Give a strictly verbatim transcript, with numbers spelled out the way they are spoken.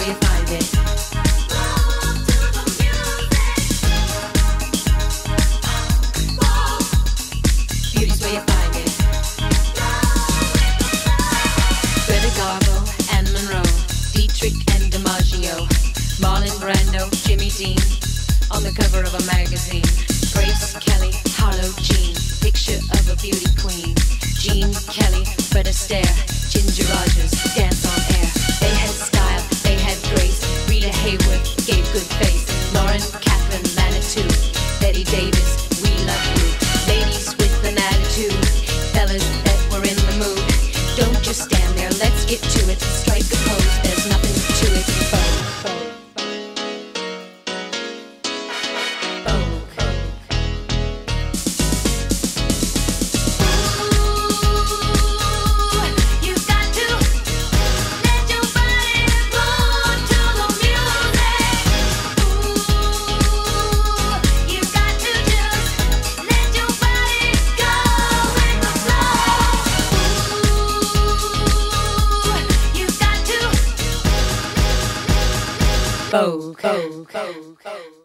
where you find it. Beauty's where you find it. Greta Garbo and Monroe, Dietrich and DiMaggio, Marlon Brando, Jimmy Dean, on the cover of a magazine. Grace Kelly, Harlow Jean, picture of a beauty queen. Jean Kelly, Fred Astaire, Ginger Rogers, dance on air. They had style, they had grace. Rita Hayworth gave good face. Lauren Catherine Manitou, Betty Davis, we love you. Ladies with an attitude, fellas that were in the mood. Don't just stand there, let's get to it. Strike a pose, there's nothing to it. Vogue, vogue. Vogue, Vogue, Vogue, Vogue.